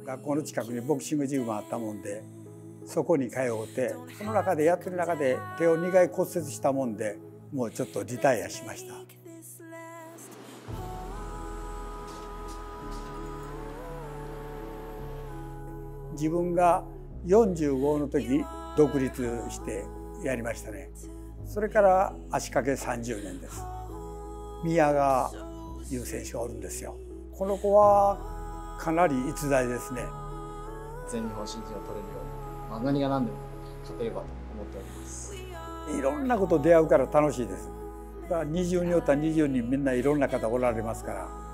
学校の近くにボクシングジムもあったもんで、そこに通うて、その中でやってる中で手を2回骨折したもんで、もうちょっとリタイアしました。自分が45の時独立してやりましたね。それから足掛け30年です。宮川いう選手がおるんですよ。この子はかなり逸材ですね。 全日本新人を取れるように、何が何でも勝てればと思っております。 いろんなこと出会うから楽しいです。だから20人おったら20人みんないろんな方おられますから。